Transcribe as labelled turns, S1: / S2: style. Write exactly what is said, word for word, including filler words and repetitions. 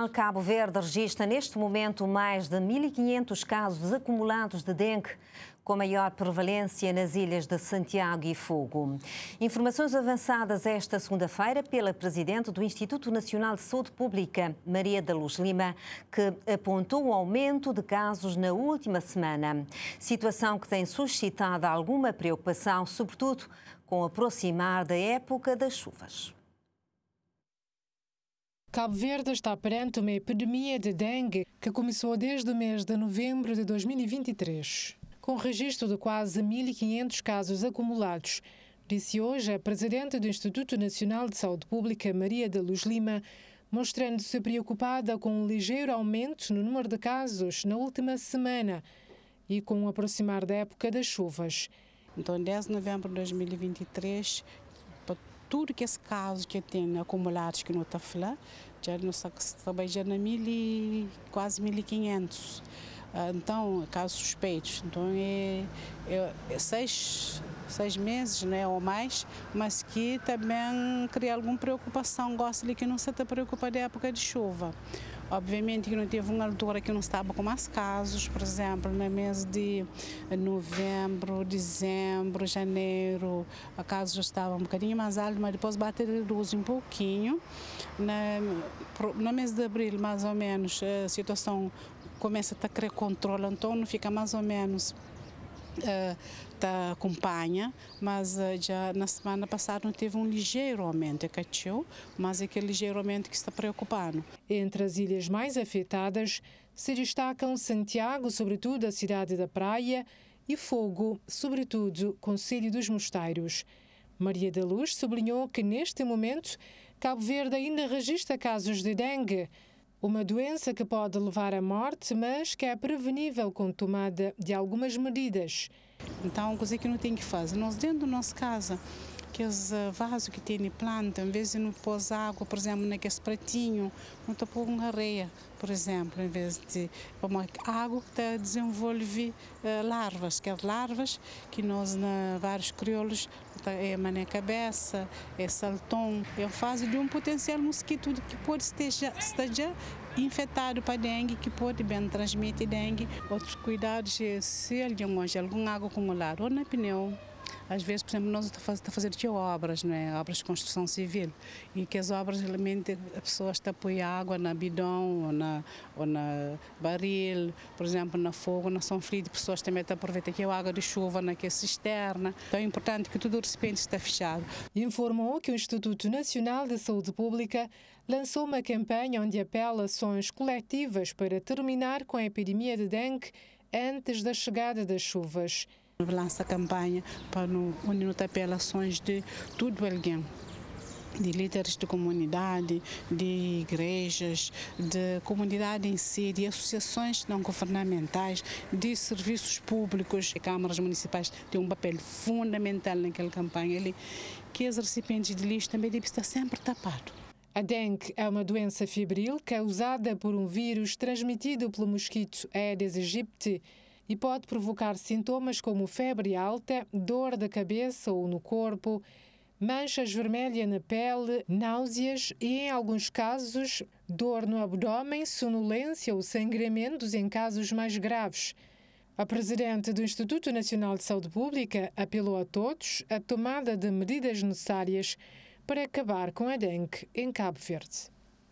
S1: Cabo Verde registra neste momento mais de mil e quinhentos casos acumulados de dengue, com maior prevalência nas ilhas de Santiago e Fogo. Informações avançadas esta segunda-feira pela Presidente do Instituto Nacional de Saúde Pública, Maria da Luz Lima, que apontou o aumento de casos na última semana. Situação que tem suscitado alguma preocupação, sobretudo com o aproximar da época das chuvas.
S2: Cabo Verde está perante uma epidemia de dengue que começou desde o mês de novembro de dois mil e vinte e três, com registro de quase mil e quinhentos casos acumulados, disse hoje a Presidente do Instituto Nacional de Saúde Pública, Maria da Luz Lima, mostrando-se preocupada com um ligeiro aumento no número de casos na última semana e com o aproximar da época das chuvas.
S3: Então, desde novembro de dois mil e vinte e três, tudo que esse caso que tem acumulados que não está falando, já não está já na mil e quase mil e quinhentos. Então, casos suspeitos. Então, é, é, é seis, seis meses, né, ou mais, mas que também cria alguma preocupação. Gosto de que não se está preocupado da época de chuva. Obviamente que não teve uma altura que não estava com mais casos, por exemplo, no mês de novembro, dezembro, janeiro, a casos já estavam um bocadinho mais altos, mas depois bate reduz um pouquinho. Na, no mês de abril, mais ou menos, a situação começa a ter controle, então não fica mais ou menos Uh, tá, acompanha, mas uh, já na semana passada não teve um ligeiro aumento, é cachorro, mas é aquele ligeiro aumento que está preocupando.
S2: Entre as ilhas mais afetadas se destacam Santiago, sobretudo a cidade da Praia, e Fogo, sobretudo Concelho dos Mosteiros. Maria da Luz sublinhou que neste momento Cabo Verde ainda registra casos de dengue, uma doença que pode levar à morte, mas que é prevenível com tomada de algumas medidas.
S3: Então, coisa que não tem que fazer. Nós, dentro da nossa casa, aqueles vasos que tem planta, em vez de não pôr água, por exemplo, naquele pratinho, não está pôr uma areia, por exemplo, em vez de pôr água que está desenvolve uh, larvas, que é larvas que nós, na vários crioulos, é mané cabeça, é saltão, é a fase de um potencial mosquito que pode esteja, esteja infectado para dengue, que pode bem transmitir dengue. Outros cuidados é se alguém tem alguma água acumulada ou na pneu. Às vezes, por exemplo, nós estamos a fazer obras, não é? Obras de construção civil, e que as obras, realmente, a pessoa está a pôr água na bidão ou na, ou na barril, por exemplo, na fogo, na São Frio, pessoas também estão a aproveitar aqui a água de chuva naquela cisterna. Então é importante que todo o recipiente esteja fechado.
S2: Informou que o Instituto Nacional de Saúde Pública lançou uma campanha onde apela ações coletivas para terminar com a epidemia de dengue antes da chegada das chuvas.
S3: Lança a campanha para no, onde não tem apelações de tudo alguém, de líderes de comunidade, de igrejas, de comunidade em si, de associações não governamentais, de serviços públicos. As câmaras municipais têm um papel fundamental naquela campanha ali, que os recipientes de lixo também devem estar sempre tapados.
S2: A dengue é uma doença febril causada por um vírus transmitido pelo mosquito Aedes aegypti e pode provocar sintomas como febre alta, dor da cabeça ou no corpo, manchas vermelhas na pele, náuseas e, em alguns casos, dor no abdômen, sonolência ou sangramentos em casos mais graves. A Presidente do Instituto Nacional de Saúde Pública apelou a todos a tomada de medidas necessárias para acabar com a dengue em Cabo Verde.